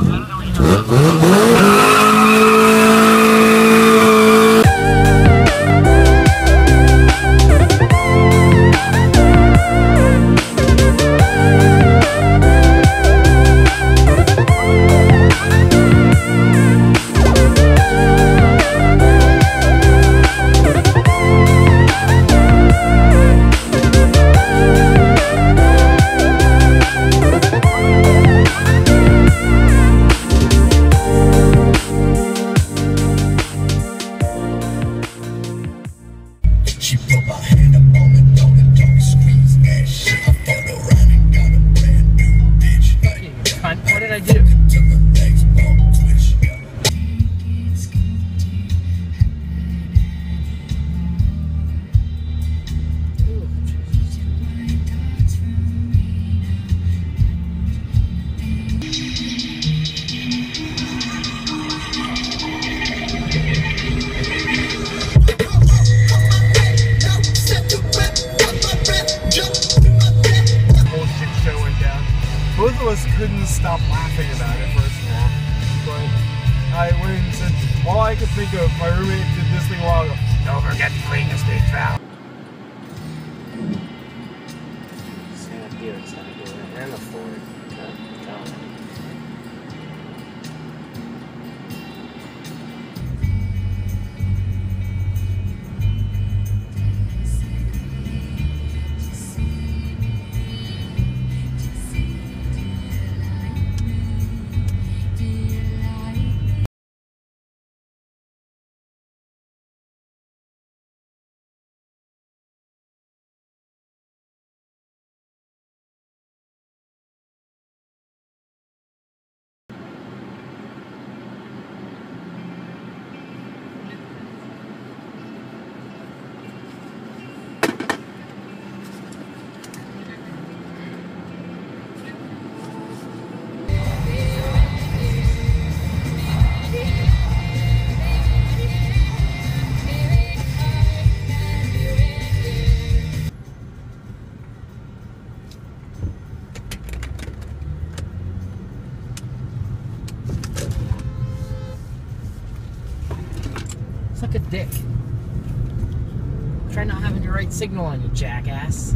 Both of us couldn't stop laughing about it, first of all. But I went and said, all I could think of, my roommate did this thing a while ago. Don't forget to clean the stage valve. Stand up here instead of doing it. And the forward. Suck a dick. Try not having the right signal on you, jackass.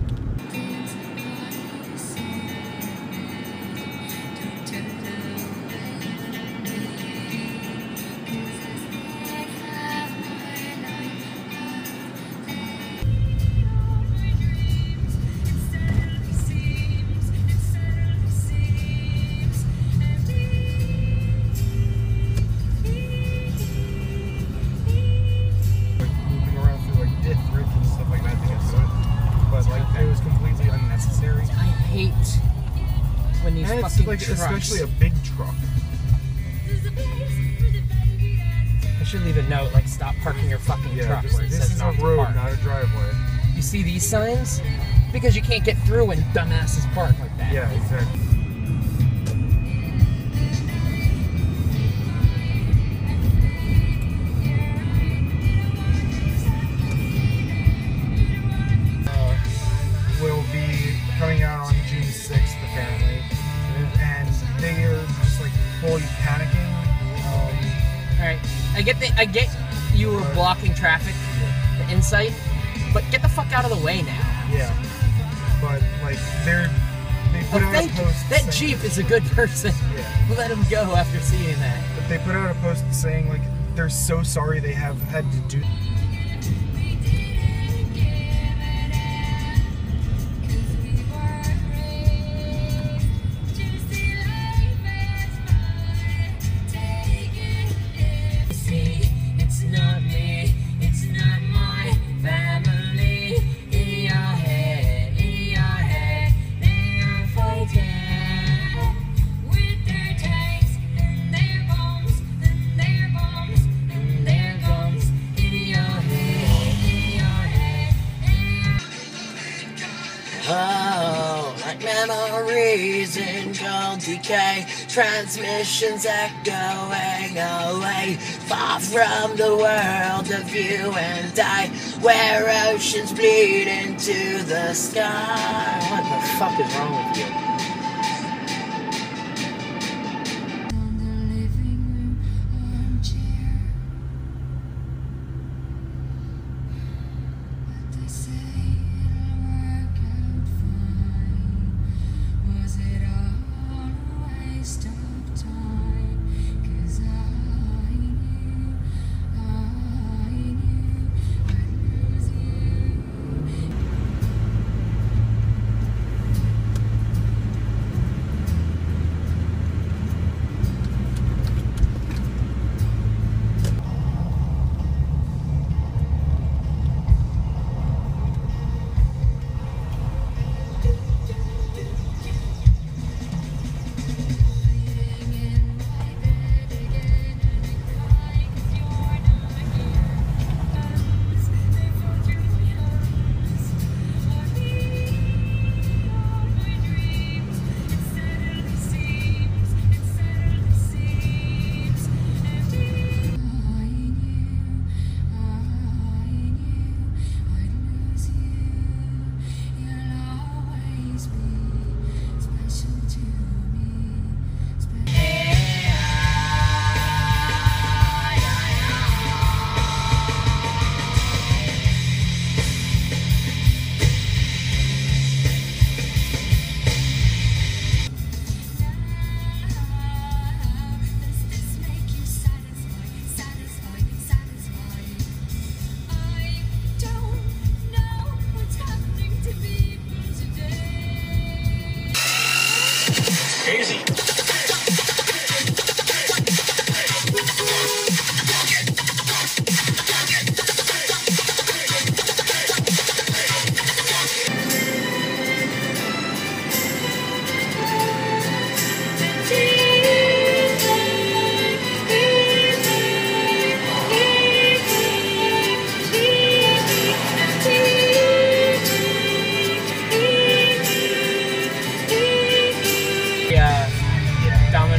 When these fucking like trucks. Especially a big truck. I should leave a note like stop parking your fucking truck where it this says is not a to road, park. not a driveway. You see these signs? Because you can't get through when dumbasses park like that. Yeah, exactly. Will be coming out on June 6th apparently, and they are just like fully panicking. Alright, I get you were blocking traffic, the insight, but get the fuck out of the way now. Yeah, but like they put out a post. That Jeep is a good person. Yeah. Let him go after seeing that. But they put out a post saying like they're so sorry they have had to do. Oh, like memories in cold decay, transmissions echoing away, far from the world of you and I, where oceans bleed into the sky. What the fuck is wrong with you?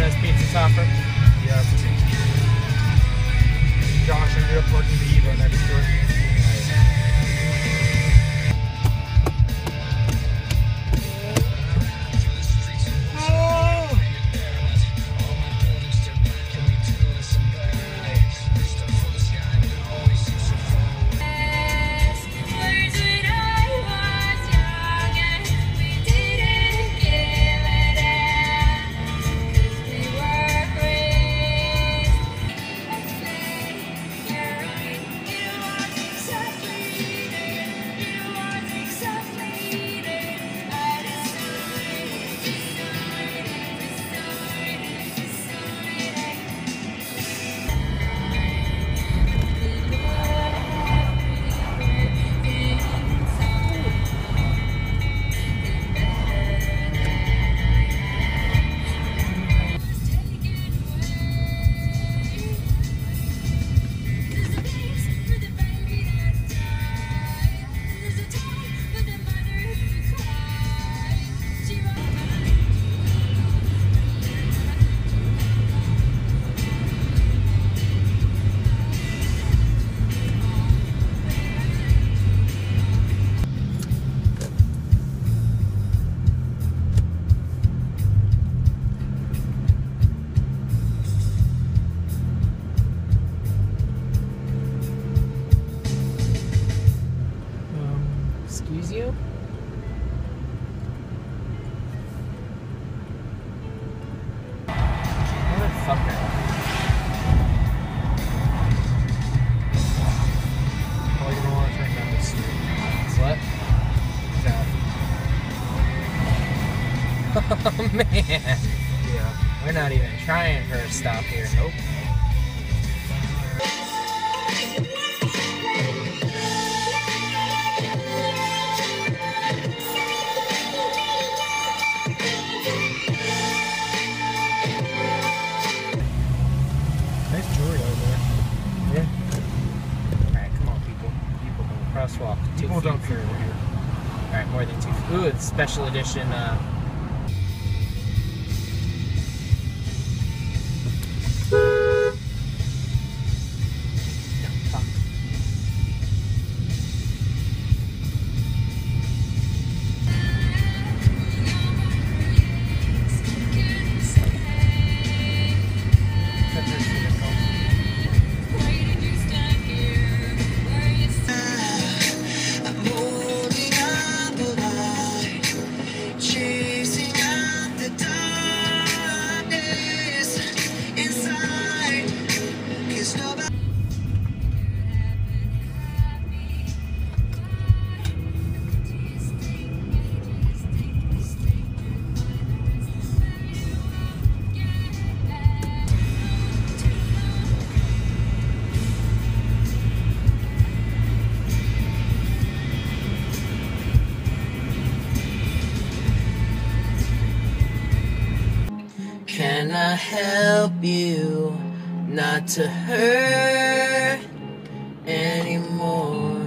Martinez Pizza Topper. Yes. Josh ended up working the Evo next to it. Excuse you? Motherfucker. Oh, you don't want to turn down the street. What? Down. Oh man. Yeah. We're not even trying for a stop here. Nope. Nice jewelry over there. Yeah. Alright, come on, people. People going crosswalk. People don't care over here. Alright, more than 2 feet. Ooh, it's special edition, Can I help you not to hurt anymore?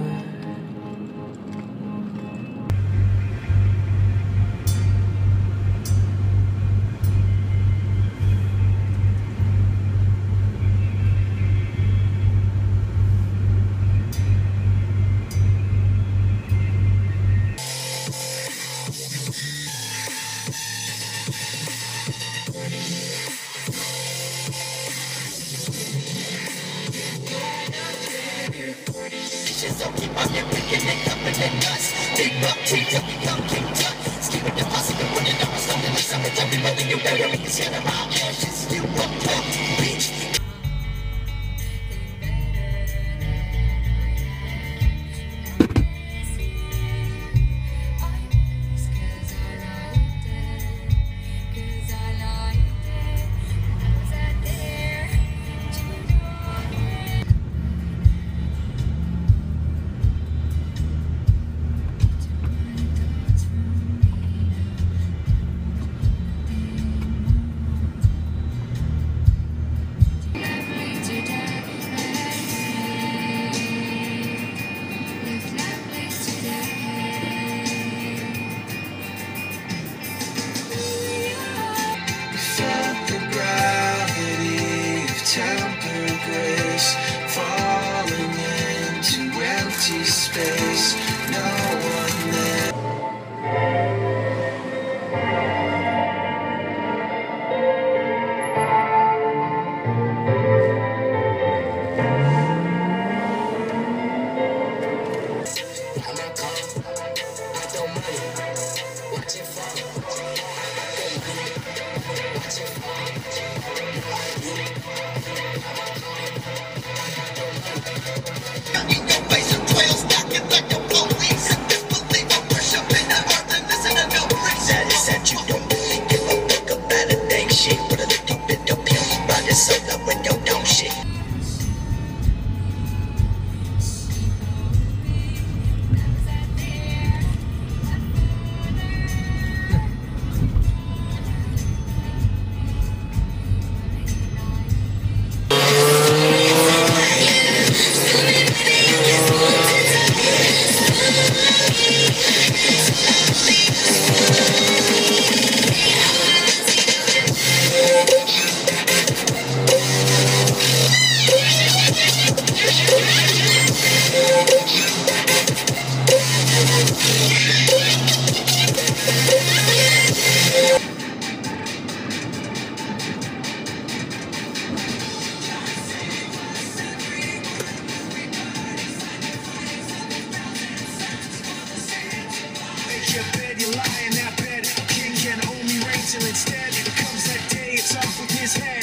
his head.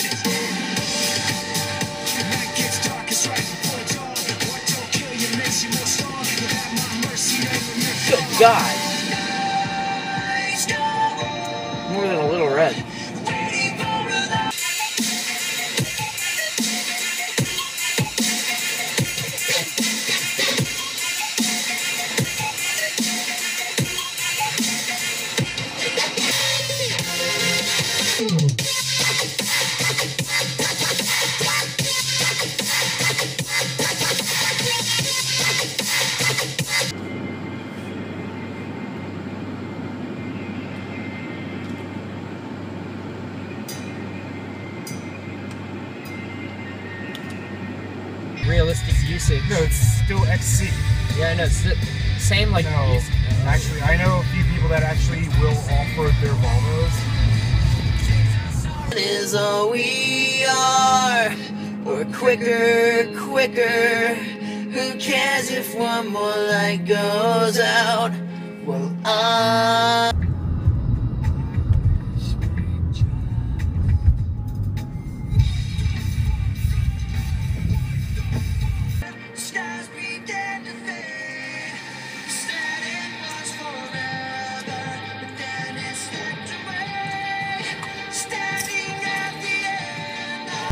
The night gets darkest right before dawn. What don't kill you makes you more strong. You have my mercy never meant Good God. More than a little red. Realistic usage. No, it's still XC. Yeah, I know. It's the same like. No, actually, I know a few people that actually will offer their Volvos. Is all we are. We're quicker, quicker. Who cares if one more light goes out? Well, Stars began to fade. Said it was forever, but then it slipped away. Standing at the end of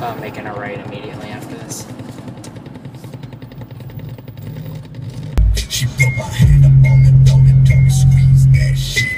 making a right immediately after this. She put my hand up on the door and told me squeeze that shit.